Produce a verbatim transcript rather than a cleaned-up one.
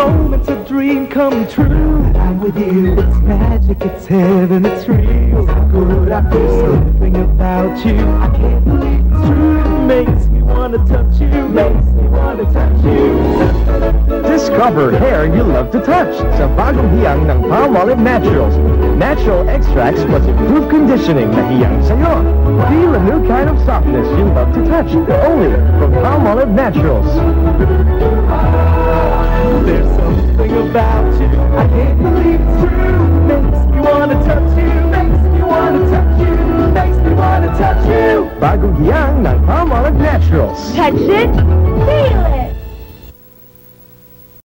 moment's a dream come true. I'm with you, it's magic, it's heaven, it's real. So good, I feel something about you. I can't believe it's true. It makes me wanna touch you, makes me wanna touch you. Discover hair you love to touch sa bagong hiyang ng Palmolive Naturals. Natural extracts plus improved conditioning na hiyang sa'yo. Feel a new kind of softness you love to touch, only from Palmolive Naturals. There's something about you, I can't believe it's true. Makes me wanna touch you, makes me wanna touch you, makes me wanna touch you. Bagong hiyang ng Palmolive Naturals. Touch it.